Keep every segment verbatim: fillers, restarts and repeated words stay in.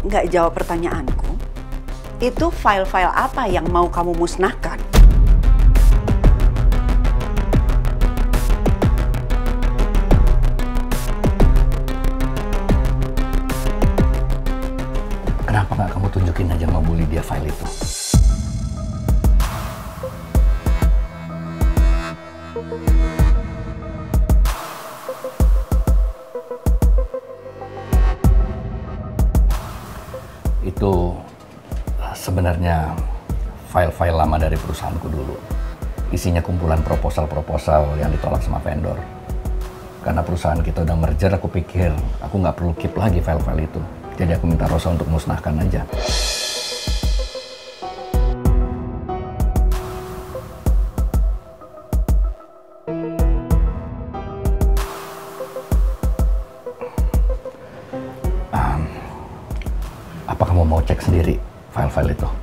nggak jawab pertanyaanku, itu file-file apa yang mau kamu musnahkan? Kenapa nggak kamu tunjukin aja sama Bu Lydia file itu? Itu sebenarnya file-file lama dari perusahaanku dulu. Isinya kumpulan proposal-proposal yang ditolak sama vendor. Karena perusahaan kita udah merger, aku pikir aku nggak perlu keep lagi file-file itu. Jadi aku minta Rosa untuk musnahkan aja. Um, apa kamu mau cek sendiri file-file itu?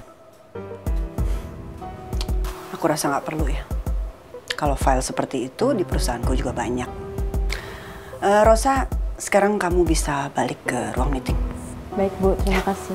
Aku rasa nggak perlu ya. Kalau file seperti itu di perusahaanku juga banyak. Uh, Rosa, sekarang kamu bisa balik ke ruang meeting. Baik Bu, terima kasih.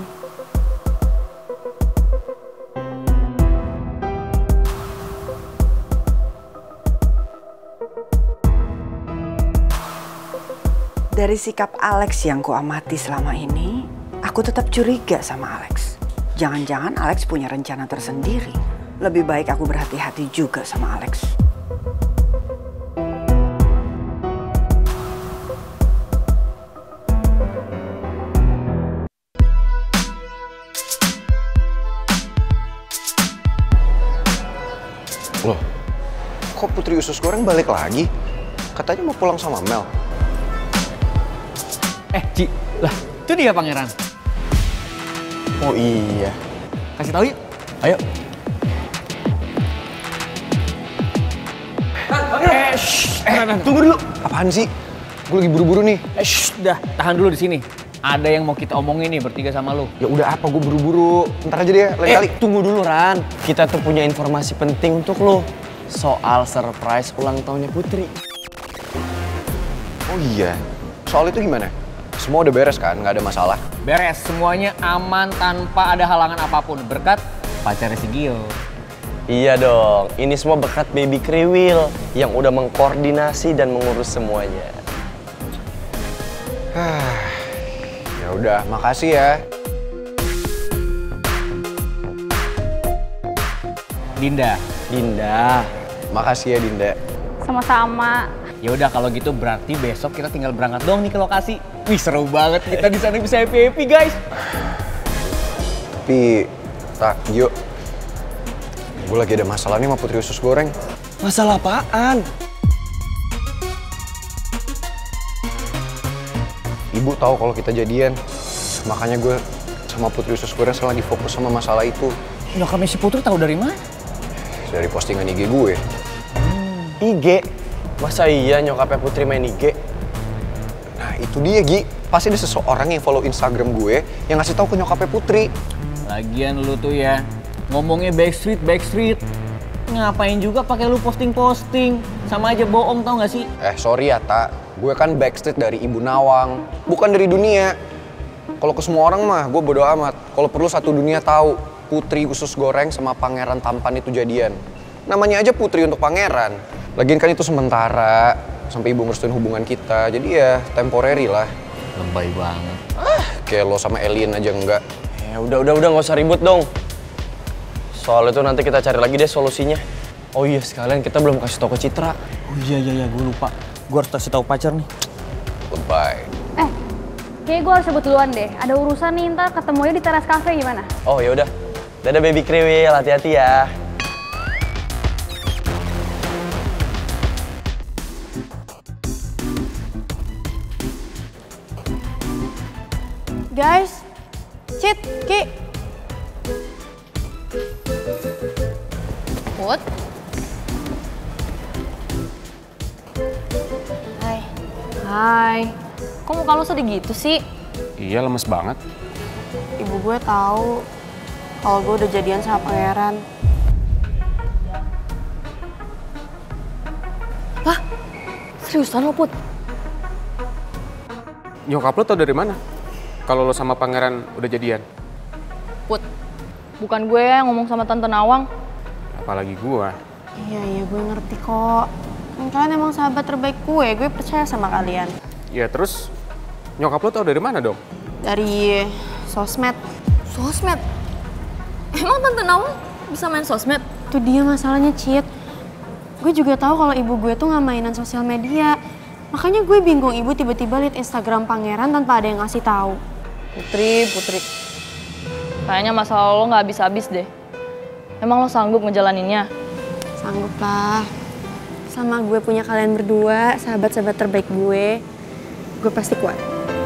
Dari sikap Alex yang kuamati selama ini, aku tetap curiga sama Alex. Jangan-jangan Alex punya rencana tersendiri. Lebih baik aku berhati-hati juga sama Alex. Loh, kok Putri Usus Goreng balik lagi? Katanya mau pulang sama Mel. Eh, Ci, lah itu dia pangeran. Oh iya. Kasih tahu yuk. Ayo. Eh, shh, eh, Tunggu dulu. Apaan sih? Gue lagi buru-buru nih. Eh, shh, dah, tahan dulu di sini. Ada yang mau kita omongin nih bertiga sama lu. Ya udah apa, gue buru-buru. Ntar aja deh, lain Eh, kali. tunggu dulu Ran. Kita tuh punya informasi penting untuk lo. Soal surprise ulang tahunnya Putri. Oh iya. Soal itu gimana? Semua udah beres kan? Nggak ada masalah? Beres, semuanya aman tanpa ada halangan apapun. Berkat pacarnya si Gio. Iya dong, ini semua berkat Baby Kriwil yang udah mengkoordinasi dan mengurus semuanya. Ya udah, makasih ya. Dinda. Dinda. Makasih ya Dinda. Sama-sama. Ya udah kalau gitu berarti besok kita tinggal berangkat dong nih ke lokasi. Wih seru banget kita di sana bisa happy happy guys. Tapi, tak, Gio. Gue lagi ada masalah nih sama Putri Usus Goreng. Masalah apaan? Ibu tahu kalau kita jadian. Makanya gue sama Putri Usus Goreng sekarang lagi fokus sama masalah itu. Nyokapnya si Putri tahu dari mana? Dari postingan I G gue. I G? Masa iya nyokapnya Putri main I G? Nah itu dia Gi. Pasti ada seseorang yang follow Instagram gue yang ngasih tahu ke nyokapnya Putri. Lagian lu tuh ya ngomongnya backstreet backstreet. Ngapain juga pakai lu posting-posting? Sama aja bohong tau gak sih? Eh sorry ya Tak. Gue kan backstreet dari Ibu Nawang. Bukan dari dunia. Kalau ke semua orang mah gue bodo amat. Kalau perlu satu dunia tahu Putri Usus Goreng sama Pangeran Tampan itu jadian. Namanya aja Putri untuk Pangeran. Lagian kan itu sementara sampai ibu ngerestuin hubungan kita. Jadi ya temporary lah. Lebay banget. Ah, kayak lo sama Alien aja enggak. Ya udah udah udah nggak usah ribut dong. Soal itu nanti kita cari lagi deh solusinya. Oh iya sekalian kita belum kasih tahu ke Citra. Oh iya iya iya gue lupa. Gue harus kasih tahu pacar nih. Lebay. Eh, kayaknya gue harus cabut duluan deh. Ada urusan nih, ntar ketemunya di teras cafe gimana? Oh ya udah. Dadah Baby Kriwil, hati-hati ya. Guys, Cit, Ki. Put. Hai. Hai. Kok muka lo sedih gitu sih? Iya, lemes banget. Ibu gue tahu kalau gue udah jadian sama pangeran. Hah? Seriusan lo, Put? Nyokap lo tau dari mana? kalau lo sama pangeran udah jadian? Put, bukan gue yang ngomong sama Tante Nawang. Apalagi gue. Iya, iya gue ngerti kok. Kalian emang sahabat terbaik gue, gue percaya sama kalian. Ya terus, nyokap lo tau dari mana dong? Dari sosmed. Sosmed? Emang Tante Nawang bisa main sosmed? Itu dia masalahnya, Cid. Gue juga tahu kalau ibu gue tuh nggak mainan sosial media. Makanya gue bingung ibu tiba-tiba liat Instagram pangeran tanpa ada yang ngasih tahu. Putri, Putri. Kayaknya masalah lo nggak habis-habis deh. Emang lo sanggup ngejalaninnya? Sanggup lah. Sama gue punya kalian berdua, sahabat-sahabat terbaik gue. Gue pasti kuat.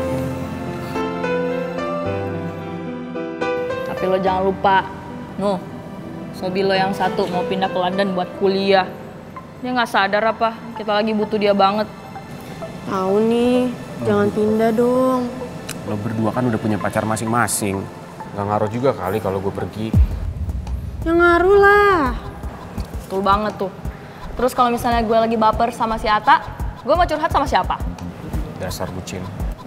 Tapi lo jangan lupa, Nuh, sobi lo yang satu mau pindah ke London buat kuliah. Dia nggak sadar apa, kita lagi butuh dia banget. Tahu nih, jangan pindah dong. Lo berdua kan udah punya pacar masing-masing. Gak ngaruh juga kali kalau gue pergi. Ya ngaruh lah. Betul banget tuh. Terus kalau misalnya gue lagi baper sama si Ata, gue mau curhat sama siapa? Dasar bucin.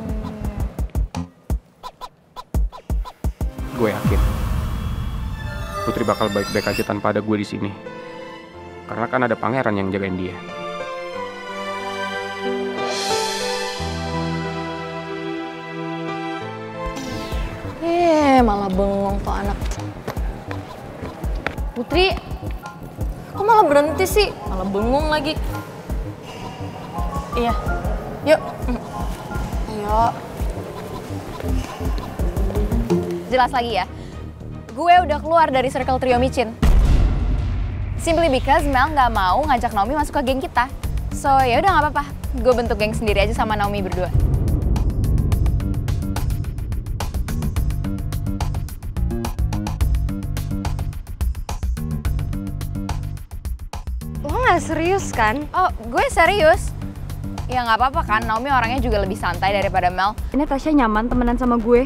Gue yakin Putri bakal baik-baik aja tanpa ada gue di sini. Karena kan ada pangeran yang jagain dia. Eh, malah bengong tuh anak. Putri, kok malah berhenti sih? Malah bengong lagi. Iya, yuk. Ayo. Jelas lagi ya, gue udah keluar dari circle trio micin. Simply because Mel nggak mau ngajak Naomi masuk ke geng kita. So ya udah nggak apa-apa, gue bentuk geng sendiri aja sama Naomi berdua. Lo nggak serius kan? Oh, gue serius. Ya nggak apa-apa kan, Naomi orangnya juga lebih santai daripada Mel. Ini Tasya nyaman temenan sama gue.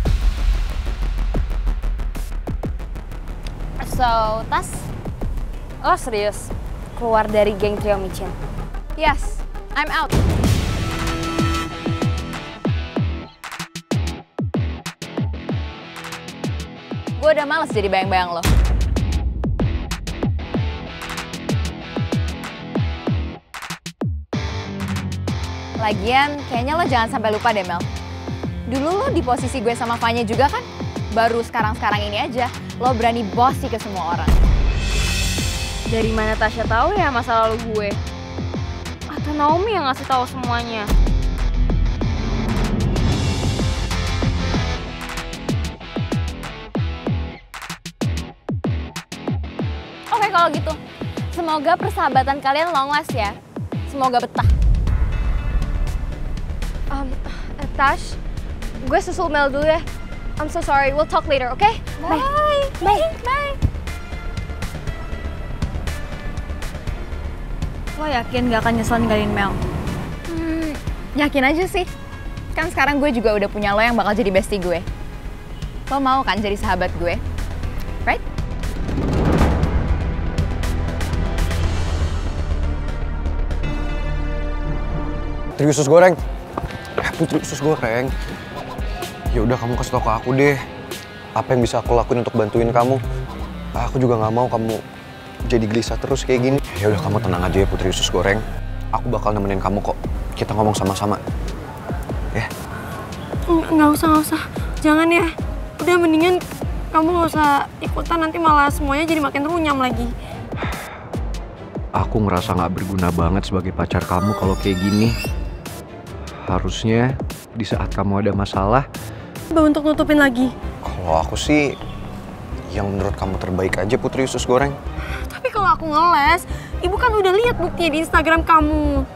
So, Tas, lo serius keluar dari geng trio micin? Yes, I'm out. Gue udah males jadi bayang-bayang lo. Lagian, kayaknya lo jangan sampai lupa deh, Mel. Dulu lo di posisi gue sama Fanya juga kan? Baru sekarang-sekarang ini aja, lo berani bossy ke semua orang. Dari mana Tasya tahu ya masa lalu gue? Atau Naomi yang ngasih tahu semuanya? Oke kalau gitu, semoga persahabatan kalian long last ya. Semoga betah. Um, uh, Tash, gue susul Mel dulu ya. I'm so sorry, we'll talk later, oke? Okay? Bye. Bye. Bye. Bye. Lo yakin gak akan nyesel ninggalin Mel? Hmm, yakin aja sih. Kan sekarang gue juga udah punya lo yang bakal jadi bestie gue. Lo mau kan jadi sahabat gue? Right? Putri usus goreng. Eh, Putri usus goreng. Ya udah kamu kasih tau ke aku deh. Apa yang bisa aku lakuin untuk bantuin kamu? Aku juga nggak mau kamu jadi gelisah terus kayak gini. Ya udah kamu tenang aja ya Putri usus goreng. Aku bakal nemenin kamu kok. Kita ngomong sama-sama. Ya. Nggak usah, nggak usah. Jangan ya. Udah mendingan kamu nggak usah ikutan, nanti malah semuanya jadi makin runyam lagi. Aku ngerasa nggak berguna banget sebagai pacar kamu kalau kayak gini. Harusnya di saat kamu ada masalah, Coba untuk nutupin lagi. kalau aku sih yang menurut kamu terbaik aja Putri usus goreng. Tapi kalau aku ngeles, ibu kan udah lihat buktinya di Instagram kamu.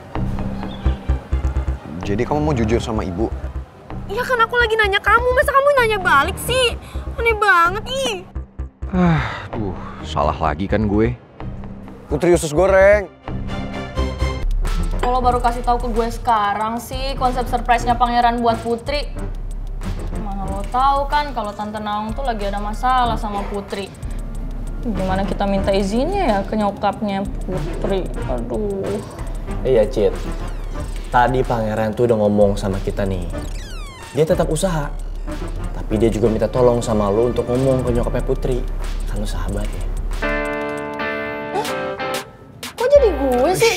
Jadi kamu mau jujur sama ibu? Iya kan aku lagi nanya kamu, masa kamu nanya balik sih? Aneh banget ih. Ah, uh, salah lagi kan gue. Putri usus goreng. Kalau baru kasih tahu ke gue sekarang sih konsep surprise-nya pangeran buat Putri. Mana lo tahu kan kalau Tante Nawang tuh lagi ada masalah sama Putri. Gimana kita minta izinnya ya ke nyokapnya Putri? Aduh. Iya, Cid. Tadi pangeran tuh udah ngomong sama kita nih. Dia tetap usaha Tapi dia juga minta tolong sama lu untuk ngomong ke nyokapnya Putri. Kan lu sahabat ya. Hah? Kok jadi gue sih?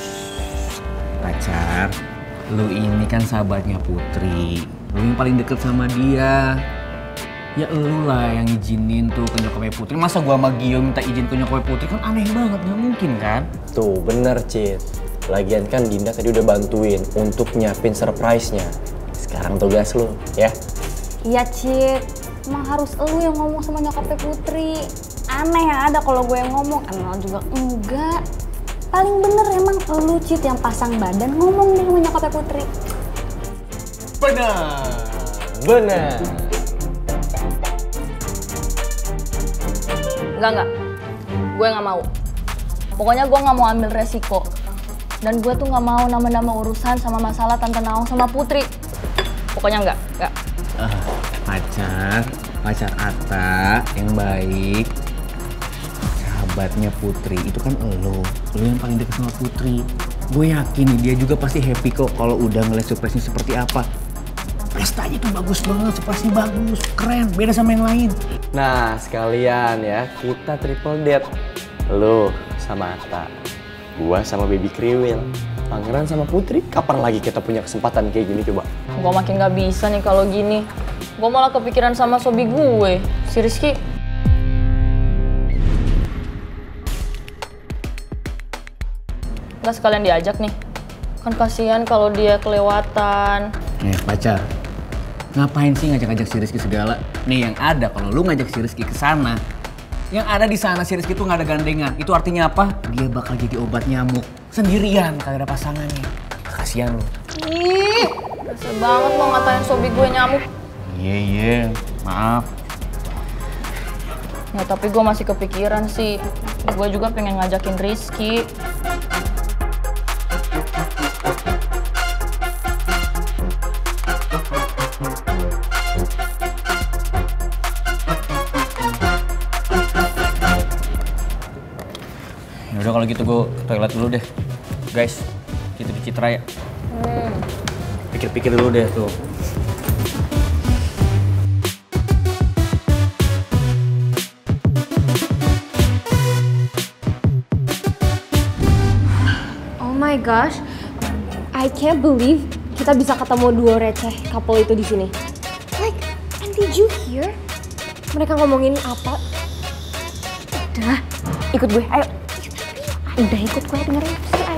Pacar, lu ini kan sahabatnya Putri. Lu yang paling deket sama dia. Ya lu lah yang izinin tuh ke nyokapnya Putri. Masa gua sama Gio minta izin ke nyokapnya Putri kan aneh banget, gak mungkin kan? Tuh bener Cid. Lagian kan Dinda tadi udah bantuin untuk nyiapin surprise-nya. Sekarang tugas lu, ya? Iya Cid, emang harus elu yang ngomong sama nyokapnya Putri. Aneh ya ada kalau gue yang ngomong, Amel juga enggak. Paling bener emang elu Cid yang pasang badan ngomong deh sama nyokapnya Putri. Benar, benar. Enggak, enggak. Gue nggak mau. Pokoknya gue nggak mau ambil resiko. Dan gue tuh nggak mau nambah-nambah urusan sama masalah Tante Naung sama Putri. Pokoknya enggak, enggak. Uh, pacar, pacar Atta yang baik. Sahabatnya Putri, itu kan elo. Lo yang paling dekat sama Putri. Gue yakin nih dia juga pasti happy kok kalau udah ngeliat surprise-nya seperti apa. Pestanya tuh bagus banget, surprise-nya bagus, keren, beda sama yang lain. Nah, sekalian ya, kita triple date. Lu sama Atta, gua sama Baby Kriwil, Pangeran sama Putri. Kapan lagi kita punya kesempatan kayak gini coba? Gue makin gak bisa nih kalau gini. Gue malah kepikiran sama sobi gue, si Rizky. Gak sekalian diajak nih. Kan kasihan kalau dia kelewatan. Nih pacar, ngapain sih ngajak-ngajak si Rizky segala? Nih yang ada kalau lu ngajak si Rizky ke sana, yang ada di sana si Rizky tuh nggak ada gandengan. Itu artinya apa? Dia bakal jadi obat nyamuk sendirian kagak ada pasangannya. Kasihan lu. Ih, rasa banget lo ngatain sobi gue nyamuk. Iya iya, maaf. Ya tapi gue masih kepikiran sih. Gue juga pengen ngajakin Rizky. Udah kalau gitu gue ke toilet dulu deh. Guys, kita di Citra ya. Hmm. Pikir-pikir dulu deh tuh. Oh my gosh, I can't believe kita bisa ketemu duo receh couple itu di sini. Like, and did you hear? Mereka ngomongin apa? Udah, ikut gue, ayo. Udah ikut gue dengerin.